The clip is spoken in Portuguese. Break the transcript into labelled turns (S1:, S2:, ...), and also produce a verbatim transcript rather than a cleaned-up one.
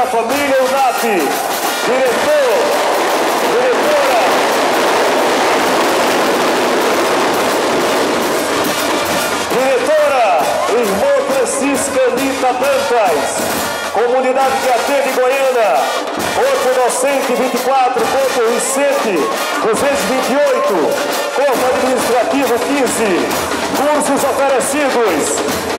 S1: família U N A P. Diretor, diretora. Diretora, irmã Francisca Anita Dantas. Comunidade que atende Goiânia. Corpo docente vinte e quatro, corpo Vicente duzentos e vinte e oito, corpo administrativo quinze, cursos oferecidos.